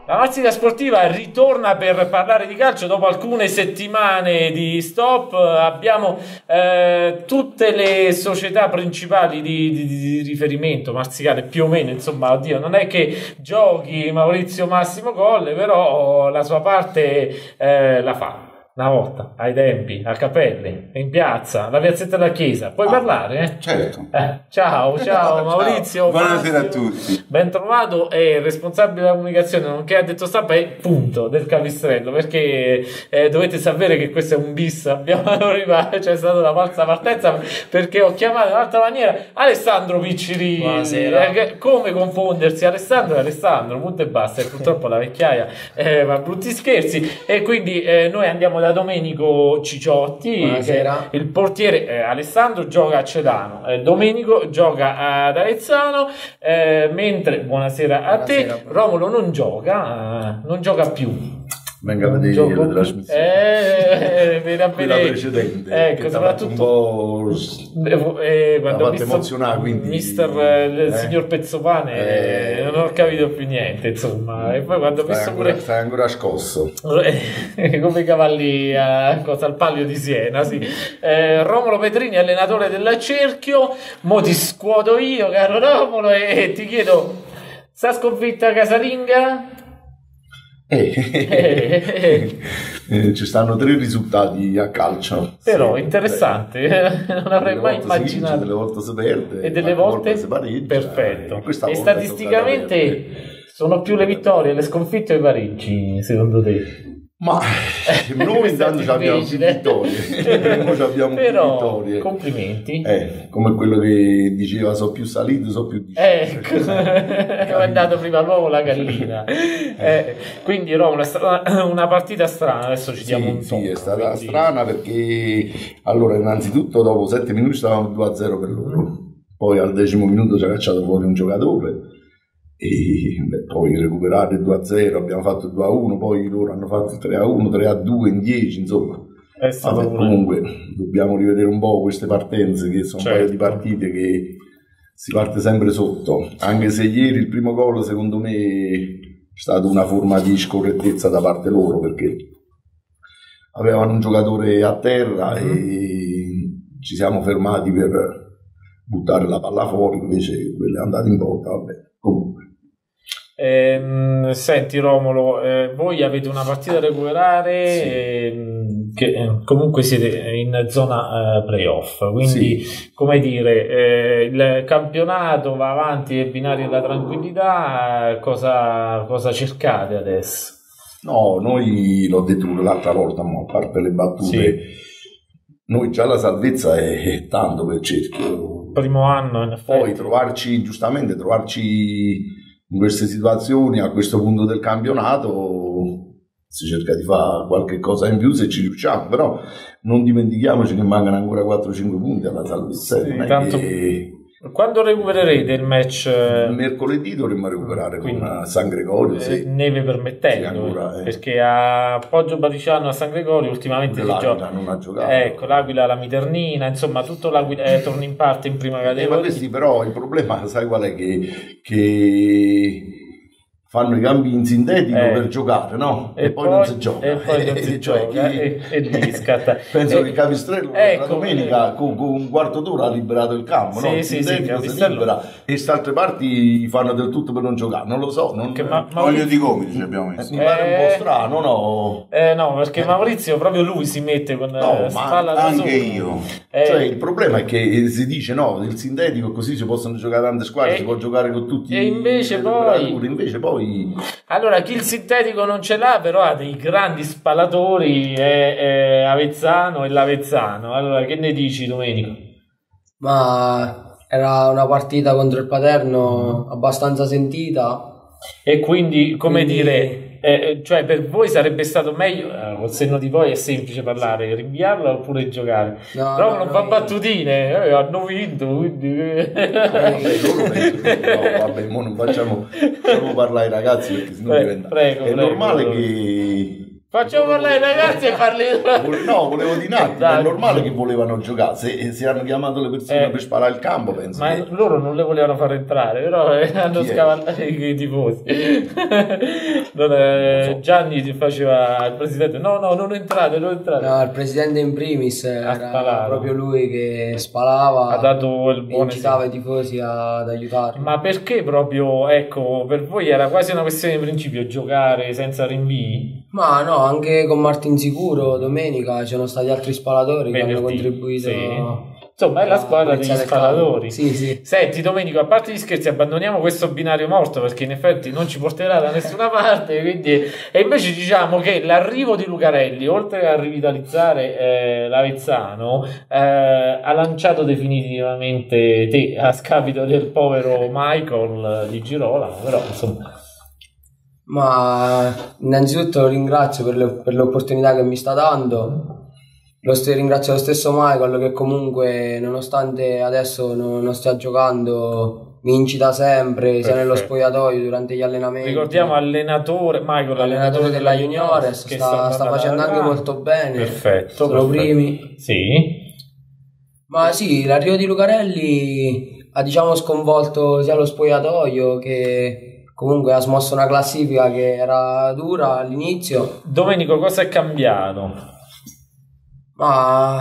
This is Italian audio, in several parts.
La Marsica Sportiva ritorna per parlare di calcio dopo alcune settimane di stop. Abbiamo tutte le società principali di riferimento marsicale, più o meno, insomma, oddio, non è che giochi Maurizio Massimo Colle, però la sua parte la fa. Una volta, ai tempi, a Capelle, in piazza, la piazzetta della chiesa. Puoi parlare? Certo. Ciao Maurizio. Buonasera a tutti. Ben trovato, è il responsabile della comunicazione, nonché addetto stampa e punto del Capistrello, perché dovete sapere che questo è un bis. Abbiamo c'è stata una falsa partenza perché ho chiamato in un'altra maniera Alessandro Piccirini. Buonasera. Come confondersi? Alessandro, punto e basta. E purtroppo la vecchiaia fa brutti scherzi, e quindi noi andiamo da Domenico Cicciotti. Buonasera. Il portiere Alessandro gioca a Cedano, Domenico gioca ad Avezzano, mentre buonasera a te. Buonasera. Romolo non gioca più. Venga a vedere Gioco la trasmissione. viene a Quella vedere. precedente, Ecco, che t'ha fatto soprattutto un po' quando ho fatto visto emozionare, quindi il signor Pezzopane, non ho capito più niente, insomma. E poi quando ho visto stai ancora scosso. come i cavalli al Palio di Siena, sì. Romolo Petrini, allenatore del Cerchio. Mo ti scuoto io, caro Romolo, e ti chiedo: sta sconfitta casalinga? Ci stanno 3 risultati a calcio. Però Sì, interessante, non avrei delle mai volte si vince, immaginato. delle volte si perde E delle qualche volte volta si pareggia, perfetto. questa E volta è toccato statisticamente perdere. sono più le vittorie, le sconfitte o i pareggi, secondo te? Ma noi intanto È abbiamo più difficile. vittorie. Noi abbiamo Però, più vittorie. complimenti. Come quello che diceva: so più salito, so più disceso. Ecco, come è andato prima l'uovo la gallina. Quindi Romolo, è stata una partita strana, adesso ci diamo un Sì, tocco, è stata quindi- strana perché allora innanzitutto dopo 7 minuti stavamo 2-0 per loro, poi al 10° minuto ci ha cacciato fuori un giocatore e poi recuperate 2-0, abbiamo fatto 2-1, poi loro hanno fatto 3-1, 3-2 in 10, insomma. È stato Vabbè, comunque dobbiamo rivedere un po' queste partenze, che sono un paio di partite che si parte sempre sotto, anche se ieri il primo gol secondo me è stata una forma di scorrettezza da parte loro, perché avevano un giocatore a terra e ci siamo fermati per buttare la palla fuori, invece quella è andata in porta. Vabbè, comunque Senti Romolo, voi avete una partita da recuperare, che comunque siete in zona playoff, quindi come dire, il campionato va avanti ai binari della tranquillità. Cosa cercate adesso? no, noi l'ho detto pure l'altra volta, ma a parte le battute, noi già la salvezza è tanto per Cerchio. Primo anno in effetti. Poi trovarci in queste situazioni a questo punto del campionato si cerca di fare qualche cosa in più se ci riusciamo, però non dimentichiamoci che mancano ancora 4-5 punti alla salvezza. Sì, non è tanto- che Quando recupererete il match? mercoledì dovremmo recuperare Quindi, con San Gregorio, neve permettendo, Sì, ancora, perché a Poggio Bariciano, a San Gregorio ultimamente si l'Aquila gioca. non ha giocato. Ecco, l'Aquila, la Miternina, insomma tutto l'Aquila torna in parte in prima Ma categoria. questi però il problema sai qual è, che fanno i campi in sintetico per giocare, no? E poi non si gioca. E poi non si Cioè, gioca, e lì scatta. Penso che Capistrello ecco, la domenica con un quarto d'ora ha liberato il campo, no? Il Sì, sintetico si Capistrello. libera, e queste altre parti fanno del tutto per non giocare, non lo so. Olio di gomiti ci abbiamo messo. Mi pare un po' strano, no? No, perché Maurizio proprio lui si mette con ma spalla da Anche sopra. io. Cioè, il problema è che si dice no, il sintetico così si possono giocare tante squadre, si può giocare con tutti e invece le poi- temperature. Invece poi Allora, chi il sintetico non ce l'ha, però ha dei grandi spalatori, è Avezzano e l'Avezzano. Allora, che ne dici, Domenico? Ma era una partita contro il Paterno abbastanza sentita. E quindi, come Quindi- dire, cioè per voi sarebbe stato meglio, col senno di poi è semplice parlare, rinviarlo oppure giocare. No, Però no, non fa noi- battutine, hanno vinto, quindi... loro penso che no, vabbè, mo non facciamo parlare ai ragazzi perché sennò diventa. Prego, è normale prego. che Facciamo parlare i ragazzi e parli. No, volevo dire un attimo, è normale che volevano giocare, se hanno chiamato le persone per sparare il campo, penso. Ma loro non le volevano far entrare, però hanno scavallato i tifosi. Gianni ti faceva il presidente, no, non entrate. No, il presidente in primis era proprio lui che spalava, ha dato il buon incitava i tifosi ad aiutarli. Ma perché proprio, ecco, per voi era quasi una questione di principio giocare senza rinvii? Ma no, anche con Martin Sicuro domenica ci sono stati altri spalatori che hanno contribuito. Sì. Insomma, è la squadra degli spalatori. Sì. Senti, Domenico, a parte gli scherzi, abbandoniamo questo binario morto perché in effetti non ci porterà da nessuna parte. Quindi... E invece diciamo che l'arrivo di Lucarelli, oltre a rivitalizzare l'Avezzano, ha lanciato definitivamente te a scapito del povero Michael di Girolamo. Però insomma. Ma innanzitutto lo ringrazio per l'opportunità che mi sta dando. Ringrazio lo stesso Michael che comunque nonostante adesso non stia giocando mi incita sempre sia nello spogliatoio durante gli allenamenti. Ricordiamo allenatore Michael, allenatore della Juniores, che sta facendo anche molto bene. Perfetto, sono primi. Sì. Ma sì, l'arrivo di Lucarelli ha diciamo sconvolto sia lo spogliatoio che comunque ha smosso una classifica che era dura all'inizio. Domenico, cosa è cambiato? Ma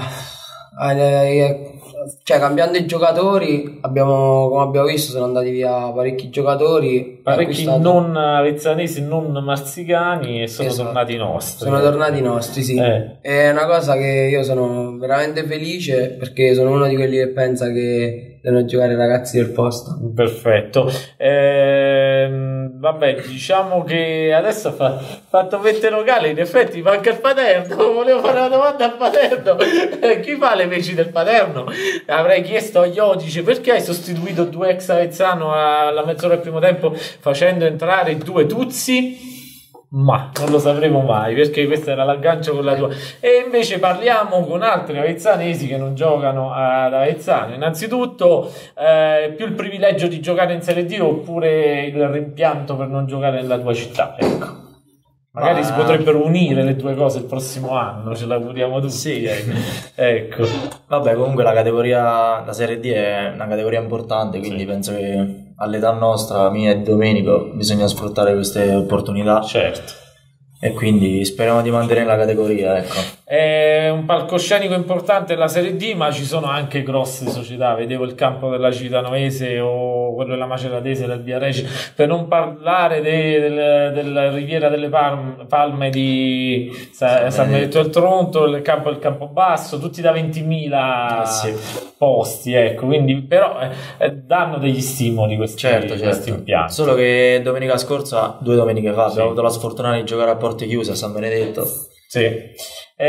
cioè cambiando i giocatori come abbiamo visto sono andati via parecchi giocatori, non avezzanesi, non marzicani, e sono tornati nostri. Sono tornati nostri, sì. È una cosa che io sono veramente felice perché sono uno di quelli che pensa che devono giocare i ragazzi del posto. Perfetto. Vabbè, diciamo che adesso ha fatto vette locale, in effetti manca il Paterno. Volevo fare una domanda al Paterno. Chi fa le veci del Paterno? Avrei chiesto a Iodice perché hai sostituito 2 ex Avezzano alla mezz'ora del primo tempo facendo entrare 2 Tuzzi. Ma non lo sapremo mai perché questo era l'aggancio con la tua. E invece parliamo con altri avezzanesi che non giocano ad Avezzano. Innanzitutto più il privilegio di giocare in Serie D oppure il rimpianto per non giocare nella tua città, ecco. Magari si potrebbero unire le due cose il prossimo anno, ce l'auguriamo tutti. Sì. Ecco. Vabbè, comunque la Serie D è una categoria importante, quindi penso che all'età nostra, mia e Domenico, bisogna sfruttare queste opportunità. Certo. E quindi speriamo di mantenere la categoria, ecco. È un palcoscenico importante la Serie D, ma ci sono anche grosse società. Vedevo il campo della Civitanoese o quello della Maceratese, del Viareggio, per non parlare della Riviera delle Palme di San Benedetto del Tronto, il Campobasso, tutti da 20.000 posti, ecco. Quindi però danno degli stimoli questi impianti. Solo che domenica scorsa, 2 domeniche fa, abbiamo avuto la sfortuna di giocare a porte chiuse a San Benedetto. Sì.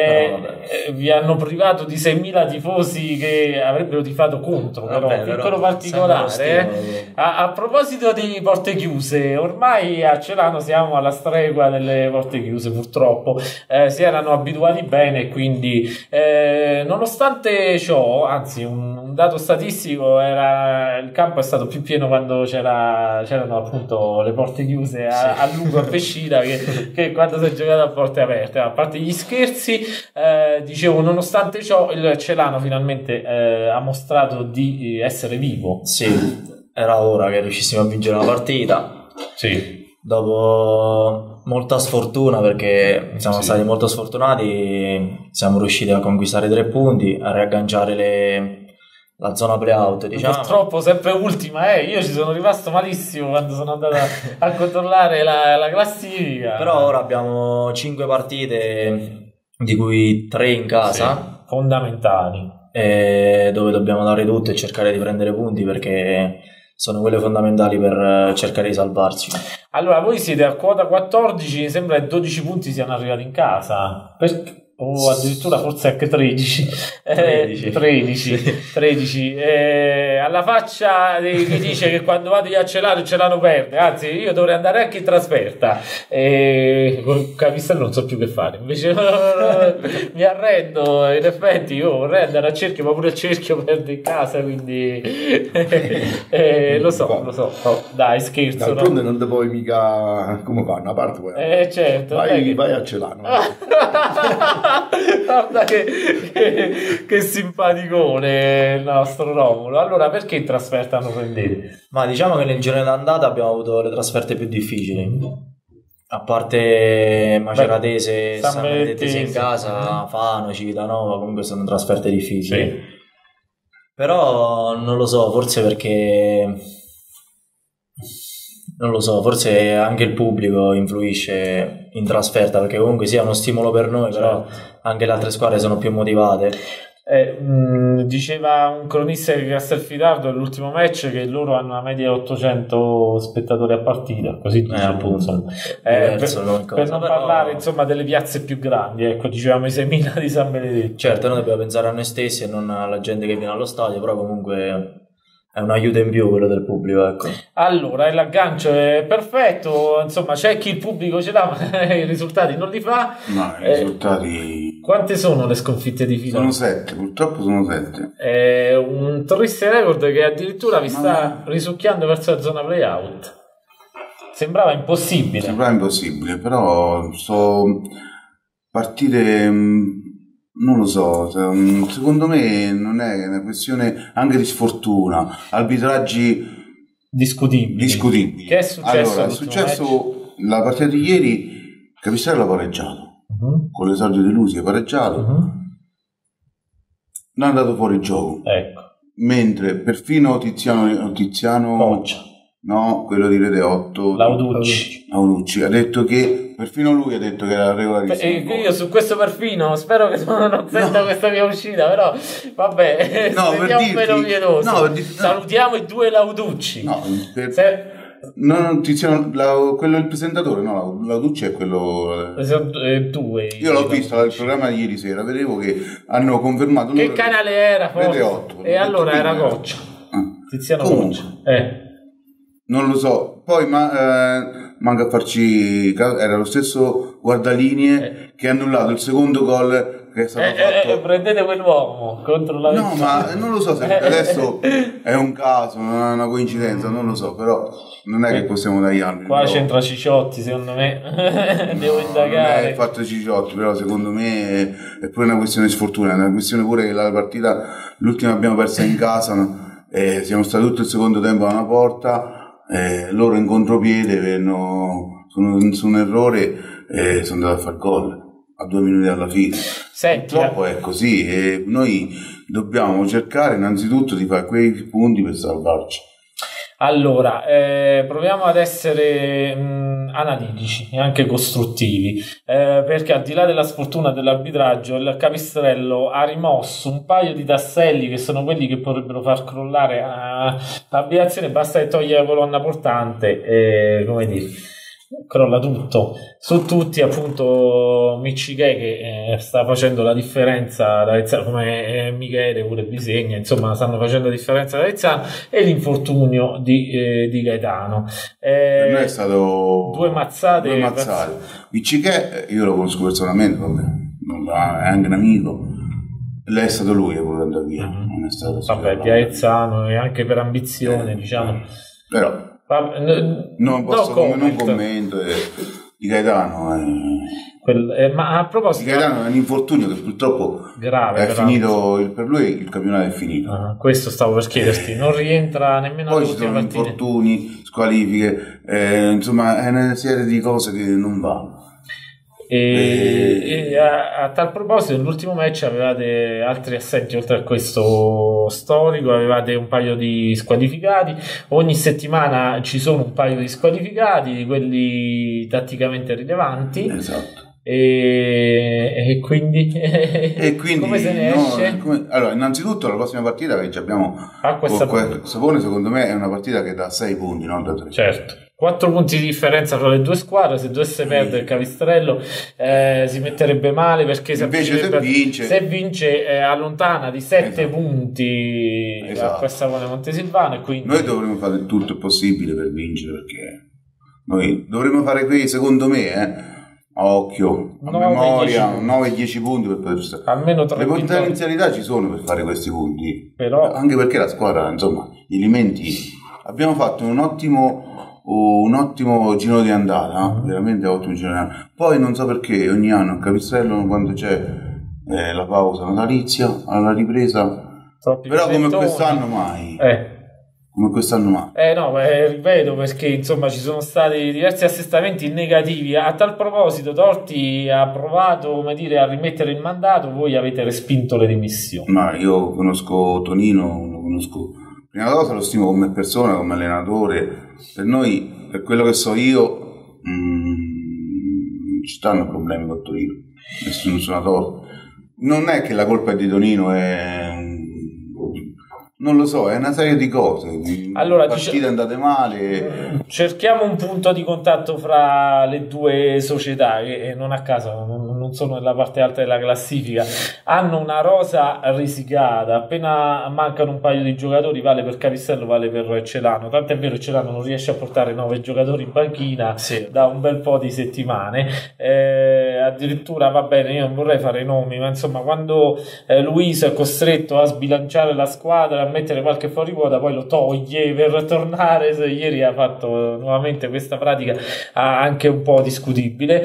Vi hanno privato di 6.000 tifosi che avrebbero tifato contro. Però piccolo particolare, a proposito di porte chiuse, ormai a Celano siamo alla stregua delle porte chiuse, purtroppo si erano abituati bene, quindi nonostante ciò, anzi un dato statistico era il campo è stato più pieno quando c'erano appunto le porte chiuse a lungo a Pescina che quando si è giocato a porte aperte. A parte gli scherzi, dicevo, nonostante ciò il Celano finalmente ha mostrato di essere vivo. Sì, era ora che riuscissimo a vincere la partita. Sì. Dopo molta sfortuna, perché siamo stati molto sfortunati, siamo riusciti a conquistare 3 punti, a riagganciare la zona play-out, diciamo. Purtroppo sempre ultima, io ci sono rimasto malissimo quando sono andato a controllare la classifica. Però ora abbiamo 5 partite, di cui 3 in casa, fondamentali, dove dobbiamo dare tutto e cercare di prendere punti, perché sono quelle fondamentali per cercare di salvarci. Allora, voi siete a quota 14, mi sembra che 12 punti siano arrivati in casa. o addirittura forse anche 13. 13. Alla faccia di chi dice che quando vado io a Celano perde, anzi io dovrei andare anche in trasferta, con Capistrello non so più che fare, invece mi arrendo, in effetti io vorrei andare a cerchio, ma pure il cerchio perde in casa, quindi lo so, oh, dai, scherzo, d'altronde non te puoi mica, come fa, una parte poi certo, vai a Celano. Guarda che simpaticone il nostro Romulo. Allora, perché in trasferta non prendete? Ma diciamo che nel girone d'andata abbiamo avuto le trasferte più difficili, a parte Maceratese, San Benedettese in casa, Fano, Civitanova, comunque sono trasferte difficili. Sì. Però non lo so, forse perché forse anche il pubblico influisce in trasferta, perché comunque sia uno stimolo per noi, però anche le altre squadre sono più motivate. Diceva un cronista di Castelfidardo nell'ultimo match che loro hanno una media di 800 spettatori a partita, così appunto, per non parlare insomma delle piazze più grandi, ecco, dicevamo i 6.000 di San Benedetto. Certo, noi dobbiamo pensare a noi stessi e non alla gente che viene allo stadio, però comunque è un aiuto in più quello del pubblico, ecco. Allora, l'aggancio è perfetto, insomma c'è chi il pubblico ce l'ha, ma i risultati non li fa. No, i risultati... Quante sono le sconfitte di fila? Sono 7, purtroppo sono 7. È un triste record che addirittura vi sta risucchiando verso la zona playout. Sembrava impossibile, però partire... Non lo so, secondo me non è una questione anche di sfortuna, arbitraggi discutibili. Che è successo? Allora, è successo la partita di ieri, Capistrello ha pareggiato, con l'esordio di Lusi ha pareggiato, non è andato fuori gioco, ecco. Mentre perfino Tiziano Coccia. No, quello di Rete 8 Lauducci ha detto che perfino lui ha detto che era regolarissimo. Io su questo perfino spero che non senta questa mia uscita, però vabbè, salutiamo i due Lauducci. Quello è il presentatore, no, Lauducci è quello. Due. Io l'ho visto il programma di ieri sera, vedevo che hanno confermato. Che canale era? Rete 8. E allora era Coccia. Tiziano Coccia. Non lo so, poi manca a farci caso, era lo stesso guardalinee che ha annullato il secondo gol che è stato fatto. Prendete quell'uomo contro la No, ma non lo so se adesso è un caso, non è una coincidenza, non lo so, però non è che possiamo dargli anni. Qua c'entra Ciciotti, secondo me. Devo indagare. Non è fatto Ciciotti, però secondo me è pure una questione di sfortuna, è una questione pure che la partita l'ultima abbiamo persa in casa, siamo stati tutto il secondo tempo a una porta. Loro in contropiede su un errore sono andati a far gol a 2 minuti alla fine. Purtroppo è così e noi dobbiamo cercare innanzitutto di fare quei punti per salvarci. Allora, proviamo ad essere analitici e anche costruttivi, perché al di là della sfortuna dell'arbitraggio, il Capistrello ha rimosso un paio di tasselli che sono quelli che potrebbero far crollare l'abitazione. Basta che toglie la colonna portante, come dire, crolla tutto. Su tutti appunto Miccichè che sta facendo la differenza da Vezzano, come Michele pure Bisegna, insomma stanno facendo la differenza da Vezzano, e l'infortunio di Gaetano. Per noi è stato due mazzate. Miccichè io lo conosco personalmente, vabbè, è anche un amico. Lei è stato lui che voleva andare via, non è stato di Avezzano, e anche per ambizione, diciamo. Però non commento di Gaetano. Ma a proposito, di Gaetano è un infortunio che purtroppo grave, è finito per lui, il campionato è finito. Questo stavo per chiederti, non rientra nemmeno poi ci sono infortuni, squalifiche, insomma è una serie di cose che non vanno. E a tal proposito, nell'ultimo match avevate altri assenti oltre a questo storico, avevate un paio di squalificati. Ogni settimana ci sono un paio di squalificati, di quelli tatticamente rilevanti. Esatto. E quindi come se ne esce? Allora, innanzitutto la prossima partita che abbiamo Sapone, secondo me è una partita che dà 6 punti, non da 3. Certo. 4 punti di differenza tra le due squadre. Se dovesse perdere il Capistrello si metterebbe male, perché se vince allontana di 7 punti a questa Savona Montesilvano, e quindi noi dovremmo fare tutto il possibile per vincere, perché noi dovremmo fare qui, secondo me, a occhio, a memoria, 9-10 punti per poter stare. Almeno 3 le potenzialità ci sono per fare questi punti, però anche perché la squadra, insomma, gli elementi, abbiamo fatto un ottimo giro di andata, veramente ottimo giro di andata. Poi non so perché ogni anno a Capistrello, quando c'è la pausa natalizia, alla ripresa, però come quest'anno mai. Come quest'anno mai. Ripeto, perché insomma ci sono stati diversi assestamenti negativi. A tal proposito, Torti ha provato, come dire, a rimettere il mandato, voi avete respinto le dimissioni. Ma io conosco Tonino, lo conosco, prima cosa lo stimo come persona, come allenatore. Per noi, per quello che so io, non ci stanno problemi con Torino, nessuno suonatore. Non è che la colpa è di Tonino, non lo so, è una serie di cose. Allora, partite andate male. Cerchiamo un punto di contatto fra le due società, che non a caso non sono nella parte alta della classifica. Hanno una rosa risicata, appena mancano un paio di giocatori, vale per Capistrello, vale per Celano. Tanto è vero che Celano non riesce a portare 9 giocatori in panchina da un bel po' di settimane. Addirittura, va bene, io non vorrei fare nomi, ma insomma, quando Luiso è costretto a sbilanciare la squadra, a mettere qualche fuori quota, poi lo toglie per tornare. Ieri ha fatto nuovamente questa pratica anche un po' discutibile.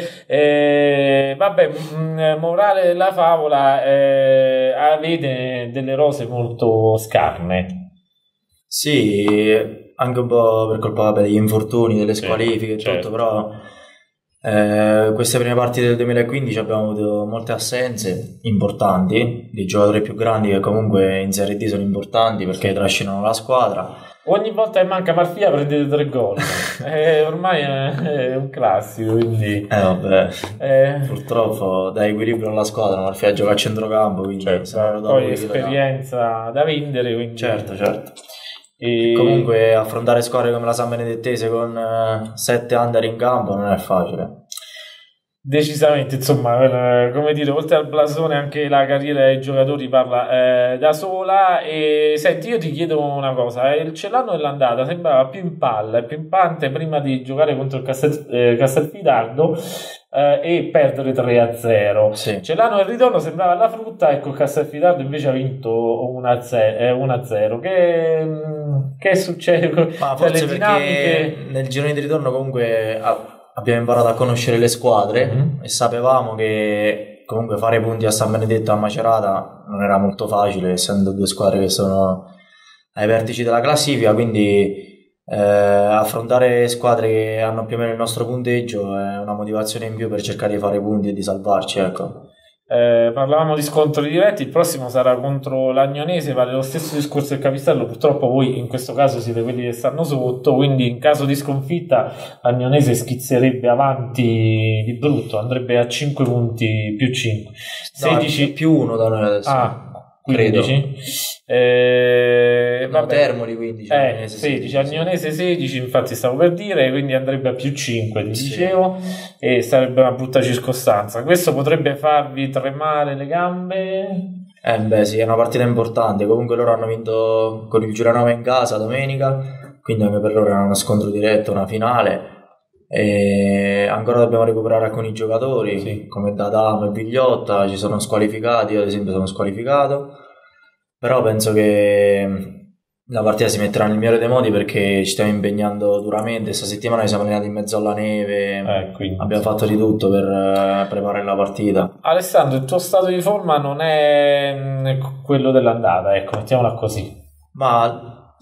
Morale della favola, avete delle rose molto scarne. Sì, anche un po' per colpa degli infortuni, delle squalifiche e tutto, però queste prime parti del 2015 abbiamo avuto molte assenze importanti di giocatori più grandi, che comunque in Serie D sono importanti perché trascinano la squadra. Ogni volta che manca Marfia prendete 3 gol. Ormai è un classico, quindi purtroppo dà equilibrio alla squadra. Marfia gioca a centrocampo, quindi poi esperienza da vendere, quindi certo. E comunque affrontare squadre come la San Benedettese con 7 under in campo non è facile. Decisamente, insomma, come dire, oltre al blasone anche la carriera dei giocatori parla da sola. E senti, io ti chiedo una cosa, il Celano dell'andata sembrava più in palla e pimpante prima di giocare contro il Castelfidardo e perdere 3-0. Sì. Celano il ritorno sembrava alla frutta, ecco, il Castelfidardo invece ha vinto 1-0. Che succede? Ma forse perché nel girone di ritorno comunque abbiamo imparato a conoscere le squadre e sapevamo che comunque fare punti a San Benedetto, a Macerata, non era molto facile, essendo 2 squadre che sono ai vertici della classifica, quindi affrontare squadre che hanno più o meno il nostro punteggio è una motivazione in più per cercare di fare punti e di salvarci, ecco. Parlavamo di scontri diretti, il prossimo sarà contro l'Agnonese, vale lo stesso discorso del Capistrello. Purtroppo voi in questo caso siete quelli che stanno sotto, quindi in caso di sconfitta l'Agnonese schizzerebbe avanti di brutto, andrebbe a 5 punti più 5, 16 più 1 da noi adesso. 15. Termoli 15, 16, Agnonese 16, infatti stavo per dire, quindi andrebbe a più 5, ti dicevo, e sarebbe una brutta circostanza. Questo potrebbe farvi tremare le gambe. Sì, è una partita importante. Comunque loro hanno vinto con il Giulianova in casa domenica, quindi anche per loro era uno scontro diretto, una finale. E ancora dobbiamo recuperare alcuni giocatori come D'Adamo e Vigliotta, ci sono squalificati, io ad esempio sono squalificato, però penso che la partita si metterà nel migliore dei modi perché ci stiamo impegnando duramente. Questa settimana ci siamo allenati in mezzo alla neve, abbiamo fatto di tutto per preparare la partita. Alessandro, il tuo stato di forma non è quello dell'andata, ecco, mettiamola così. Ma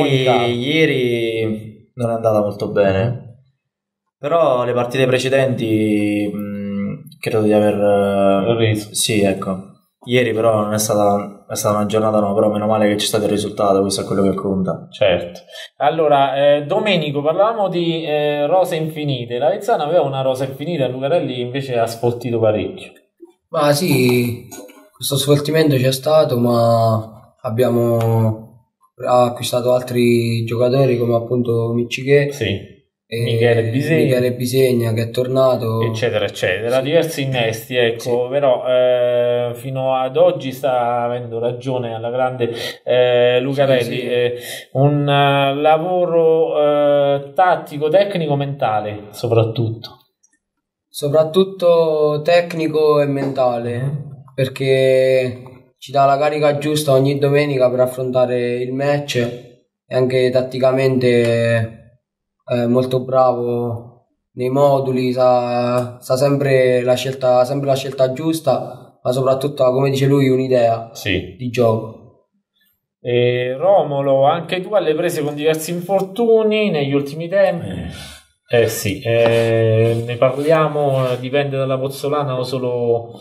ieri non è andata molto bene. Però le partite precedenti credo di aver reso. Sì, ecco. Ieri però non è stata una giornata, no, però meno male che c'è stato il risultato, questo è quello che conta. Certo. Allora, Domenico, parlavamo di rose infinite. La Vezzana aveva una rosa infinita, Lucarelli invece ha sfoltito parecchio. Ma sì, questo sfoltimento c'è stato, ma abbiamo acquistato altri giocatori come appunto Miccichè. Sì. Michele Bisegna che è tornato, eccetera eccetera, diversi innesti, ecco, sì. Però fino ad oggi sta avendo ragione alla grande Lucarelli, sì. Un lavoro tattico, tecnico, mentale soprattutto tecnico e mentale, perché ci dà la carica giusta ogni domenica per affrontare il match, e anche tatticamente molto bravo nei moduli, sa sempre la scelta giusta, ma soprattutto, come dice lui, un'idea, sì, di gioco. Romolo, anche tu alle prese con diversi infortuni negli ultimi tempi. Sì, ne parliamo, dipende dalla Pozzolana o solo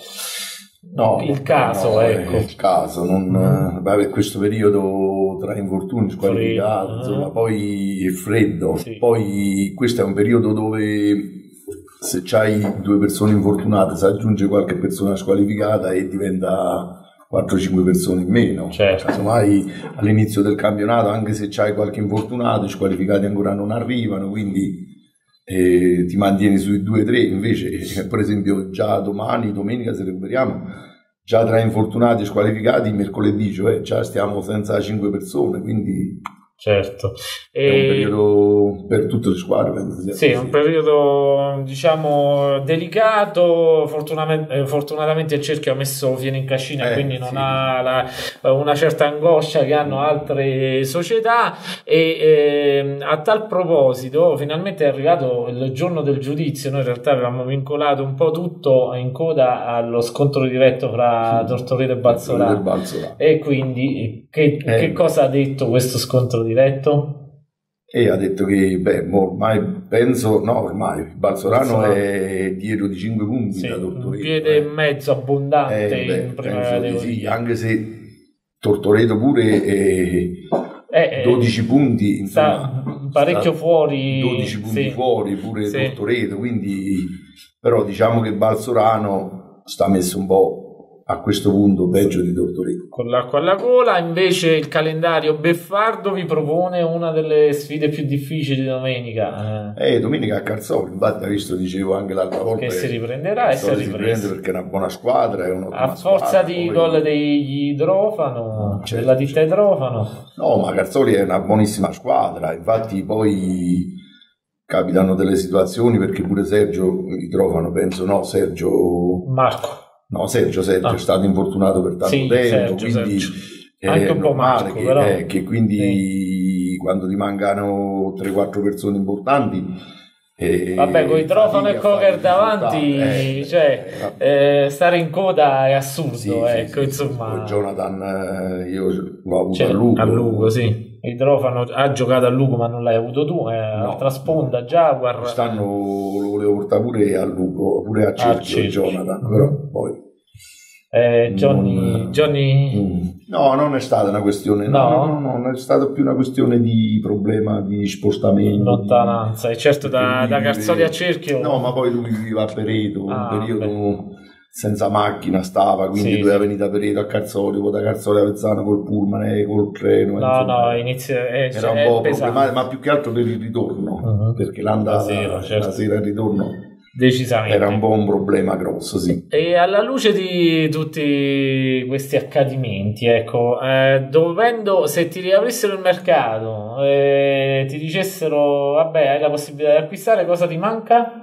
il caso? No, ecco. Il caso, per questo periodo tra infortuni, squalificati, insomma, poi è freddo, sì. Poi questo è un periodo dove se c'hai 2 persone infortunate si aggiunge qualche persona squalificata e diventa 4-5 persone in meno. Certo. Casomai all'inizio del campionato, anche se c'hai qualche infortunato, i squalificati ancora non arrivano, quindi ti mantieni sui 2-3. Invece, per esempio, già domenica, se recuperiamo, già tra infortunati e squalificati mercoledì, cioè già stiamo senza 5 persone, quindi certo, è un periodo per tutte le squadre, sì, un periodo diciamo delicato. Fortunatamente il Cerchio ha messo fieno in cascina, quindi non ha una certa angoscia che hanno altre società, e a tal proposito finalmente è arrivato il giorno del giudizio. Noi in realtà avevamo vincolato un po' tutto in coda allo scontro diretto fra Tortoreto e Balzorano, e quindi che cosa ha detto questo scontro diretto? E ha detto che ormai Balzorano è dietro di 5 punti, da Tortoreto, un piede e mezzo abbondante in prima categoria, sì, anche se Tortoreto pure 12 punti, insomma, parecchio fuori, 12 punti fuori pure Tortoreto, quindi però diciamo che Balzorano sta messo un po' a questo punto peggio di Tortoreto. Con l'acqua alla gola. Invece il calendario beffardo vi propone una delle sfide più difficili di domenica. Domenica a Carzoli, infatti visto, dicevo anche l'altra volta che si riprenderà, e si riprende perché è una buona squadra, è a forza di gol degli Idrofano, della ditta Idrofano. No, ma Carzoli è una buonissima squadra, infatti poi capitano delle situazioni, perché pure Sergio Idrofano, Sergio è stato infortunato per tanto tempo, quindi anche un po' normale però. Che quindi quando ti mancano 3-4 persone importanti, vabbè, con Idrofano e Cocker davanti, stare in coda è assurdo, insomma. Jonathan io l'ho avuto a Lugo, sì. Idrofano ha giocato a Lugo, ma non l'hai avuto tu, altra sponda, Jaguar. Quest'anno lo volevo portare pure a Lugo, pure a Cerchio, Jonathan, però poi Johnny no, non è stata una questione, non è stata più una questione di problema di spostamento, lontananza, e certo da Carzoli a Cerchio. No, ma poi lui viveva a Pereto, un periodo senza macchina stava, quindi doveva venire da Pereto a Carzoli, poi da Carzoli a Avezzano col pullman, col treno. Era un po' problematico, ma più che altro per il ritorno, perché l'andata la sera il ritorno decisamente era un po' un problema grosso, sì. E alla luce di tutti questi accadimenti, se ti riaprissero il mercato, ti dicessero vabbè, hai la possibilità di acquistare, cosa ti manca?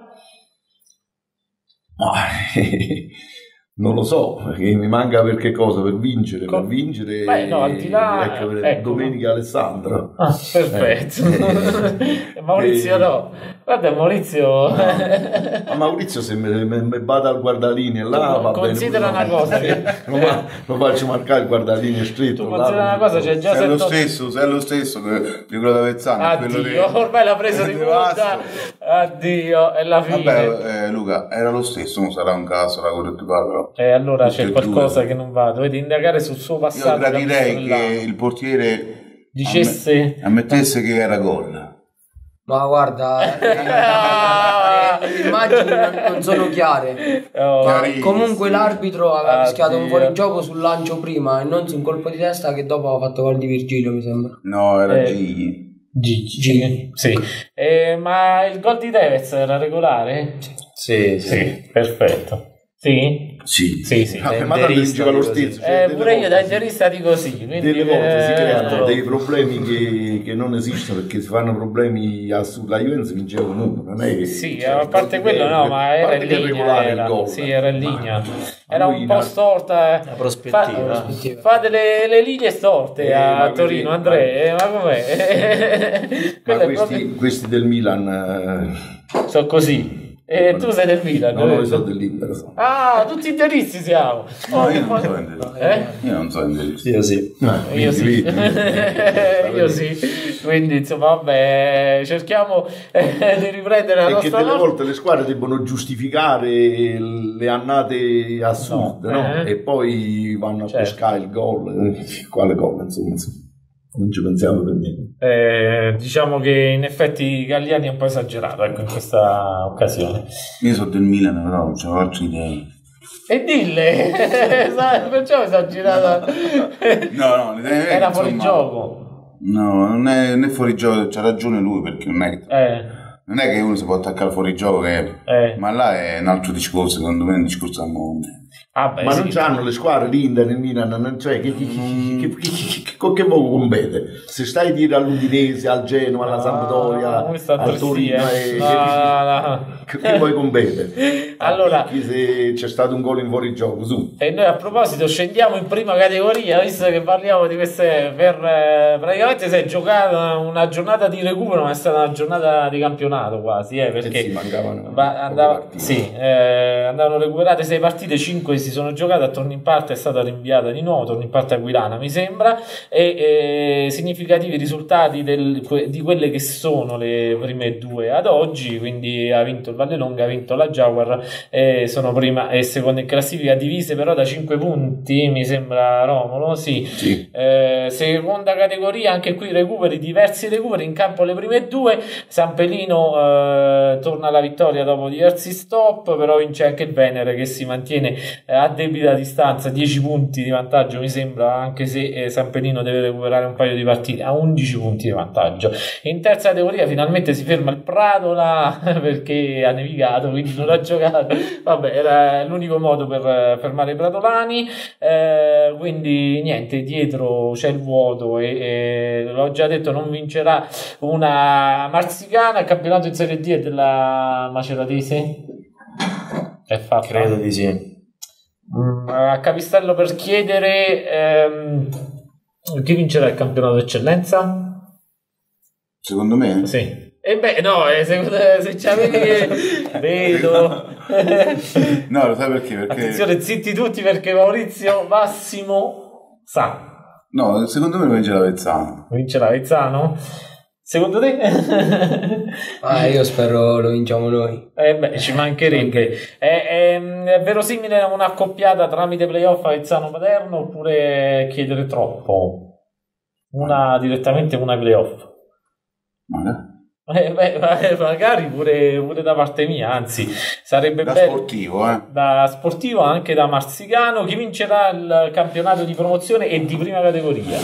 Non lo so, perché mi manca per che cosa? Per vincere, al di là, domenica Alessandro. Perfetto. Maurizio no. Guarda Maurizio. Ma Maurizio se mi vado al guardalinee là, considera una cosa che lo faccio marcare il guardalinee stretto. Considera una cosa, c'è già sei lo stesso di quello d'Avezzano. Ormai l'ha presa di volta. Addio, è la fine. Vabbè, Luca, era lo stesso, non sarà un caso la cosa che tu parli. Allora c'è qualcosa che non va, dovete indagare sul suo passato. Io gradirei che il portiere dicesse, ammettesse che era gol. Ma guarda, le immagini non sono chiare. Comunque l'arbitro aveva fischiato un fuorigioco sul lancio prima e non su un colpo di testa che dopo ha fatto gol di Virgilio, mi sembra. No, era Gigli. Gigi. Sì. Ma il gol di Tevez era regolare? Sì. Perfetto. Sì? Sì. Ma tanto diceva lo stesso. Pure io da interista dico così. Quindi, delle volte si creano dei problemi che non esistono, perché si fanno problemi la Juventus vince comunque, non è che sì, a parte quello no, ma era in linea, il gol. Sì, era in linea. Era un po' storta. La prospettiva. Fa le linee storte a Torino, Andrea, ma com'è? Ma questi del Milan sono così. E tu sei del Milan? No, io sono dell'Inter. Ah, tutti interisti siamo. No, io non so interista. Io non so interista. Io sì. Io sì. Io sì. Quindi insomma, vabbè, cerchiamo di riprendere la nostra. Perché delle volte le squadre debbono giustificare le annate assurde, no? E poi vanno a pescare il gol. Quale gol, insomma. Non ci pensiamo per niente. Diciamo che in effetti Galliani è un po' esagerato, ecco, in questa occasione. Io sono del Milan, però non c'ho altre idee. E dille, perciò esagerato. No, era fuori gioco. No, non è fuori gioco, c'ha ragione lui, perché non è che uno si può attaccare fuori gioco, ma là è un altro discorso, secondo me è un discorso a mondo. Ma non c'hanno le squadre l'Inter nel Milan, cioè con che poco compete? Se stai a dire all'Udinese, al Genoa, alla Sampdoria, al Torino, che poi compete? Allora, se c'è stato un gol in fuorigioco, su. E noi a proposito scendiamo in prima categoria, visto che parliamo di queste, praticamente si è giocata una giornata di recupero, ma è stata una giornata di campionato quasi, perché sì, mancavano andavano recuperate 6 partite, 5 si sono giocate, a torno in parte è stata rinviata di nuovo, torno in parte Aquilana mi sembra, e significativi risultati di quelle che sono le prime due ad oggi, quindi ha vinto il Vallelonga, ha vinto la Jaguar, sono prima e seconda in classifica, divise però da 5 punti mi sembra, Romolo, sì. Seconda categoria, anche qui diversi recuperi, in campo le prime due, San Pelino torna alla vittoria dopo diversi stop, però vince anche il Venere che si mantiene a debita distanza, 10 punti di vantaggio mi sembra, anche se San Pelino deve recuperare un paio di partite, a 11 punti di vantaggio. In terza categoria finalmente si ferma il Pratola perché ha nevicato, quindi non ha giocato, vabbè, era l'unico modo per fermare i pratolani, quindi niente, dietro c'è il vuoto e l'ho già detto, non vincerà una Marsicana. Il campionato in Serie D è della Maceratese, è fatta? Credo di sì. A Capistrello per chiedere chi vincerà il campionato d'eccellenza? Secondo me? Sì. E beh, no, se ci avevi vedo. No, lo sai perché? Attenzione, zitti tutti perché Maurizio Massimo sa. No, secondo me lo vince l'Avezzano. Vince l'Avezzano? Secondo te? Io spero lo vinciamo noi. Beh, ci mancherebbe. È verosimile una accoppiata tramite playoff Avezzano-Paderno oppure chiedere troppo? Direttamente una playoff. Magari pure da parte mia, anzi sarebbe da bello. Sportivo, Da sportivo, anche da marsicano. Chi vincerà il campionato di promozione e di prima categoria?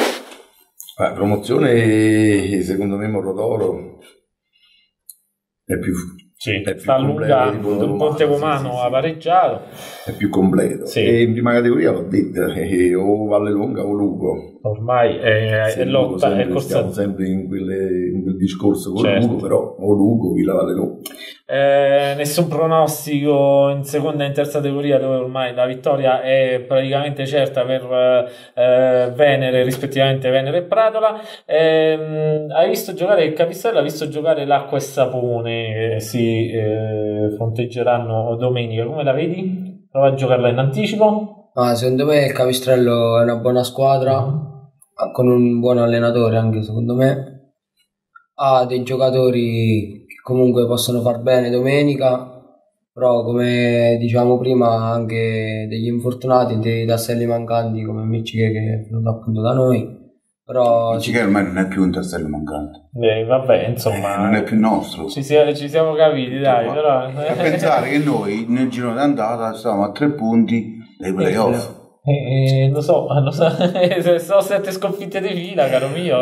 Promozione secondo me Morrodoro è più sta allungando, il Ponte Romano ha pareggiato, è più completo, e in prima categoria l'ho detto, o Vallelonga o Lugo, ormai è lotta, sempre, è corsa. Stiamo sempre in quel discorso con Lugo, però o Lugo Villa Vallelonga. Nessun pronostico in seconda e in terza categoria, dove ormai la vittoria è praticamente certa per Venere, rispettivamente Venere e Pratola. Hai visto giocare il Capistrello, hai visto giocare l'Acqua e Sapone, si fronteggeranno domenica, come la vedi? Prova a giocarla in anticipo. Secondo me il Capistrello è una buona squadra, con un buon allenatore anche secondo me, ha dei giocatori che comunque possono far bene domenica, però come diciamo prima anche degli infortunati, dei tasselli mancanti come Michiche che è venuto appunto da noi, però Michiche ormai non è più un tassello mancante, vabbè, insomma non è più nostro, ci siamo capiti, dai, però a pensare che noi nel giro d'andata stavamo a 3 punti dai playoff. Lo so, sono 7 sconfitte di fila, caro mio.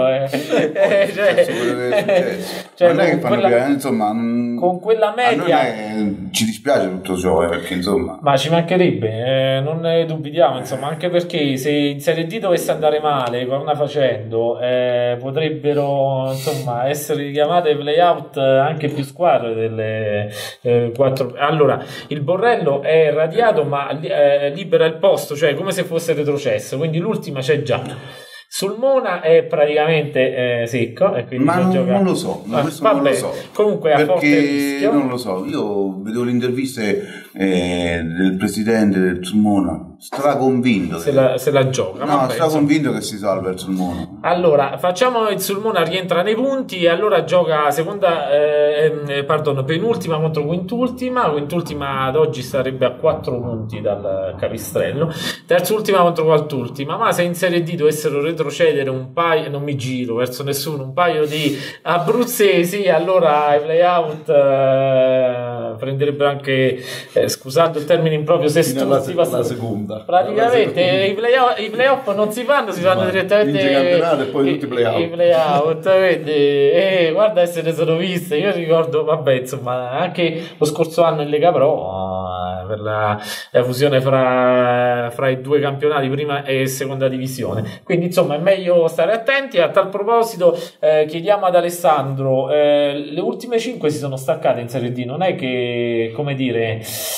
Non è che fanno bene, insomma, con quella media ci dispiace tutto ciò, perché insomma, ma ci mancherebbe, non ne dubitiamo, insomma, anche perché se in Serie D dovesse andare male, corna facendo, potrebbero insomma essere richiamate ai playout anche più squadre delle 4. Allora, il Borrello è radiato, ma libera il posto, cioè come se fosse retrocesso, quindi l'ultima c'è già. Sulmona è praticamente secco e quindi non lo so, questo non lo so. Comunque a forte rischio. Non lo so, io vedevo le interviste del presidente del Sulmona, straconvinto se la gioca. No, straconvinto che si salva il Sulmona. Allora, facciamo il Sulmona rientra nei punti e allora gioca penultima contro quintultima ad oggi sarebbe a 4 punti dal Capistrello, terzultima contro quartultima, ma se in Serie D dovessero retrocedere un paio, non mi giro verso nessuno, un paio di abruzzesi, allora ai playout prenderebbero anche scusando il termine improprio, sestulti la seconda. Praticamente i playoff non si fanno, si fanno direttamente campionato e poi tutti i playout. Guarda, se ne sono viste. Io ricordo, vabbè, insomma, anche lo scorso anno in Lega Pro per la fusione fra i 2 campionati, prima e seconda divisione. Quindi insomma è meglio stare attenti. A tal proposito chiediamo ad Alessandro, le ultime 5 si sono staccate in Serie D, non è che, come dire,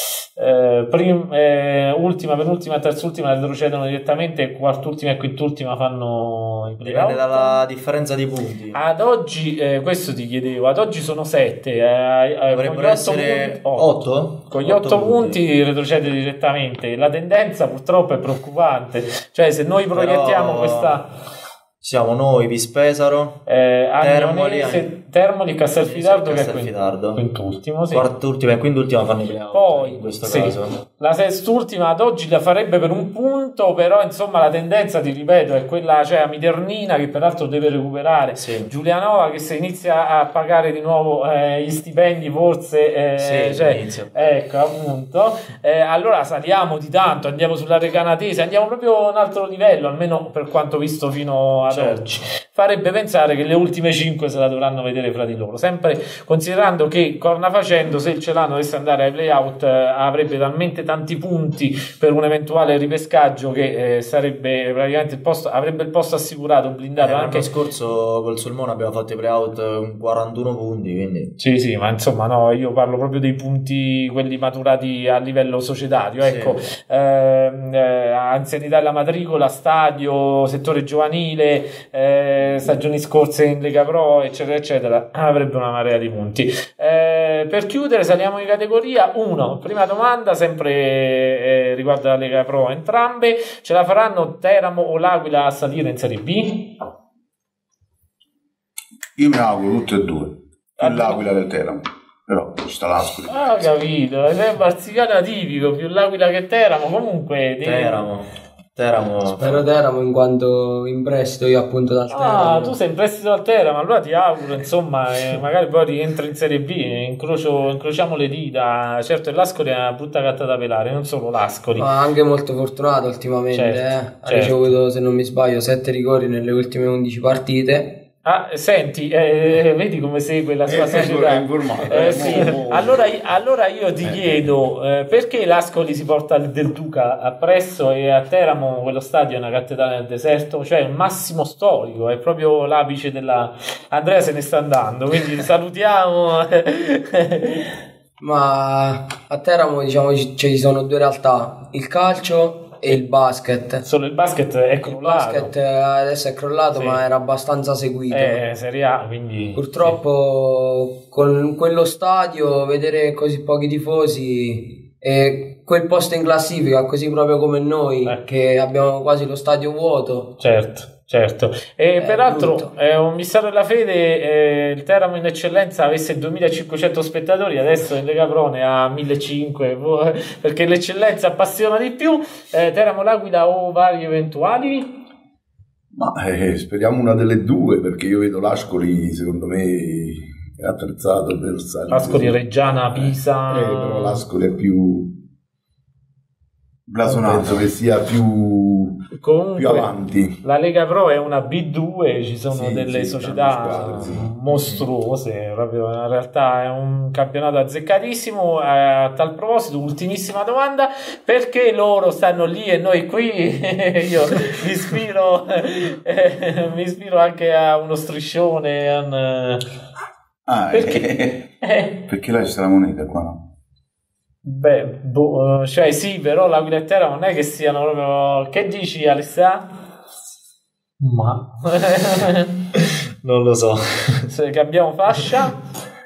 ultima, penultima, terzultima retrocedono direttamente, quartultima e quintultima fanno i playout. Dipende dalla differenza di punti. Ad oggi, questo ti chiedevo, ad oggi sono 7, dovrebbero essere 8. Con gli 8 punti retrocede direttamente. La tendenza purtroppo è preoccupante, cioè se noi proiettiamo questa... Siamo noi, Vispesaro, Termoli, Castelfidardo, che è quintultimo, sì. Quartultima e quintultima fanno i playout. Poi in questo caso la sestultima ad oggi la farebbe per un punto, però insomma la tendenza, ti ripeto, è quella, cioè a Miternina, che peraltro deve recuperare, Giulianova che se inizia a pagare di nuovo gli stipendi forse ecco appunto, allora saliamo di tanto, andiamo sulla Recanatese, andiamo proprio a un altro livello, almeno per quanto visto fino ad oggi. Farebbe pensare che le ultime 5 se la dovranno vedere fra di loro, sempre considerando che corna facendo, se il Celano dovesse andare ai playout avrebbe talmente tanti punti per un eventuale ripescaggio che sarebbe praticamente avrebbe il posto assicurato, blindato. Anche l'anno scorso col Sulmona abbiamo fatto i playout 41 punti, quindi sì, ma insomma no, io parlo proprio dei punti quelli maturati a livello societario, ecco, anzianità della matricola, stadio, settore giovanile, stagioni scorse in Lega Pro, eccetera eccetera, avrebbe una marea di punti. Per chiudere saliamo in categoria 1. Prima domanda, sempre riguardo la Lega Pro, entrambe ce la faranno Teramo o l'Aquila a salire in Serie B? Io mi auguro tutte e due, più l'Aquila del Teramo, però ci sta l'Ascoli. Capito, è barzicano atipico, più l'Aquila che Teramo. Comunque Teramo. Spero Teramo, in quanto in prestito io appunto dal Teramo. Tu sei in prestito dal Teramo, allora ti auguro insomma magari poi rientra in Serie B, incrociamo le dita. Certo, l'Ascoli è una brutta gatta da pelare, non solo l'Ascoli, ma anche molto fortunato ultimamente, ha ricevuto, se non mi sbaglio, 7 rigori nelle ultime 11 partite. Senti, vedi come segue la sua società. Sì. Allora io ti chiedo perché l'Ascoli si porta del Duca appresso e a Teramo quello stadio è una cattedrale nel deserto, cioè un massimo storico, è proprio l'apice della... Andrea se ne sta andando, quindi salutiamo. Ma a Teramo diciamo ci sono 2 realtà, il calcio e il basket. Solo il basket è crollato. Il basket adesso è crollato, sì, ma era abbastanza seguito. Serie A, quindi purtroppo con quello stadio vedere così pochi tifosi e quel posto in classifica così proprio come noi che abbiamo quasi lo stadio vuoto. Certo, e peraltro è un mistero della fede, il Teramo in eccellenza avesse 2500 spettatori, adesso in Lega Pro ne ha 1500, perché l'eccellenza appassiona di più. Teramo, l'Aquila o vari eventuali? Ma speriamo una delle due, perché io vedo l'Ascoli, secondo me è attrezzato per salire. L'Ascoli, Reggiana, Pisa, però l'Ascoli è più penso che sia più avanti. La Lega Pro è una B2, ci sono delle società mostruose, proprio in realtà è un campionato azzeccatissimo. A tal proposito, ultimissima domanda: perché loro stanno lì e noi qui? Io mi ispiro anche a uno striscione. Perché? Perché là c'è la moneta, qua no? Beh, cioè sì, però l'Aquila non è che siano proprio... Che dici, Alessà? Ma non lo so. Se cambiamo fascia?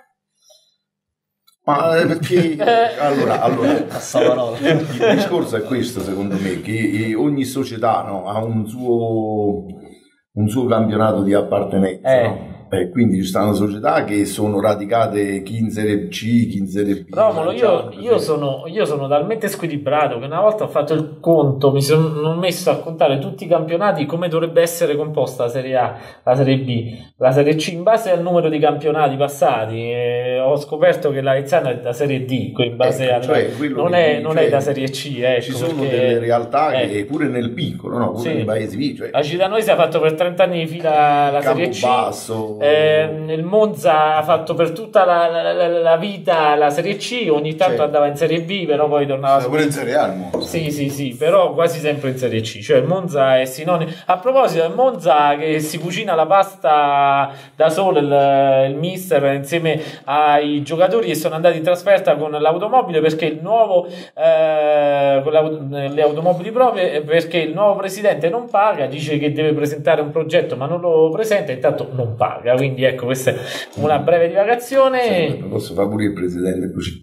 Ma perché allora il discorso è questo, secondo me, che ogni società, no, ha un suo campionato di appartenenza, no? Quindi ci stanno società che sono radicate chi in Serie C, chi in Serie B. Romolo, io sono talmente squilibrato che una volta ho fatto il conto, mi sono messo a contare tutti i campionati, come dovrebbe essere composta la Serie A, la Serie B, la Serie C, in base al numero di campionati passati. Ho scoperto che l'Avezzano è da Serie D, in base non è da Serie C. Ci sono delle realtà che pure nel piccolo, no? Pure nei paesi vicini. La Cittadinoisi ha fatto per 30 anni di fila la Serie C. Basso. Il Monza ha fatto per tutta la vita la Serie C, ogni tanto andava in Serie B, però poi tornava pure in Serie A il Monza. Sì, però quasi sempre in Serie C. Cioè il Monza è sinonimo. A proposito, il Monza che si cucina la pasta da solo, il mister insieme ai giocatori, e sono andati in trasferta con l'automobile perché il nuovo con le automobili proprie, perché il nuovo presidente non paga, dice che deve presentare un progetto ma non lo presenta, intanto non paga. Quindi ecco, questa è una breve divagazione. Posso fare pure il presidente così.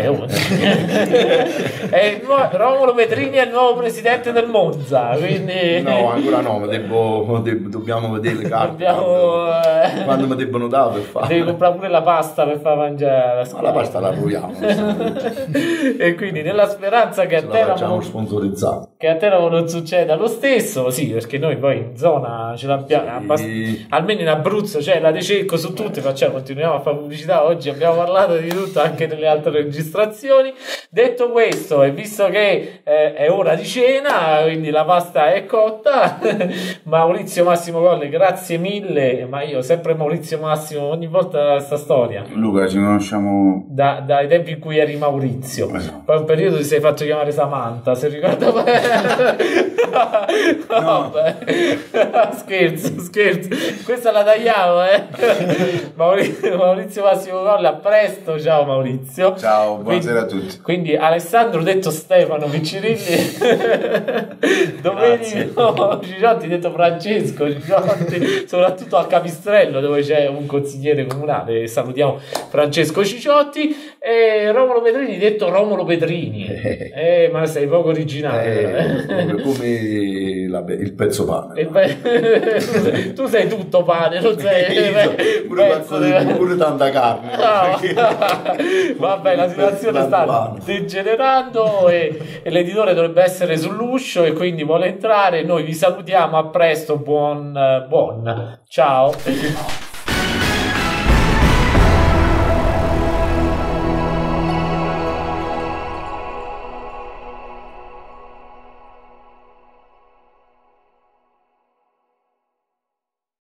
Romolo Petrini è il nuovo presidente del Monza, quindi... No, ancora no, dobbiamo vedere le carte quando mi debbono dare per fare. Devi comprare pure la pasta per far mangiare la squadra. Ma la pasta la proviamo. E quindi nella speranza che a Teramo non succeda lo stesso, sì, perché noi poi in zona ce l'abbiamo, almeno in Abruzzo c'è la De Cecco su tutte, continuiamo a fare pubblicità. Oggi abbiamo parlato di tutto anche nelle altre registrazioni. Detto questo, e visto che è ora di cena, quindi la pasta è cotta, Maurizio Massimo Colle, grazie mille. Ma io sempre Maurizio Massimo ogni volta sta storia. Luca, ci conosciamo dai tempi in cui eri Maurizio, poi un periodo ti sei fatto chiamare Samantha, se ricordo bene. No. Scherzo, questa la tagliamo. Maurizio Massimo Colle, a presto, ciao Maurizio. Ciao, buonasera a tutti. Quindi Alessandro detto Stefano Piccirilli, Domenico Ciciotti detto Francesco Ciciotti, soprattutto a Capistrello dove c'è un consigliere comunale, salutiamo Francesco Ciciotti, e Romolo Petrini detto Romolo Petrini. Ma sei poco originale, come il pezzo pane. Tu sei tutto pane, non sei pure tanta carne. Vabbè, la situazione sta degenerando e l'editore dovrebbe essere sull'uscio e quindi vuole entrare. Noi vi salutiamo, a presto, buon ciao.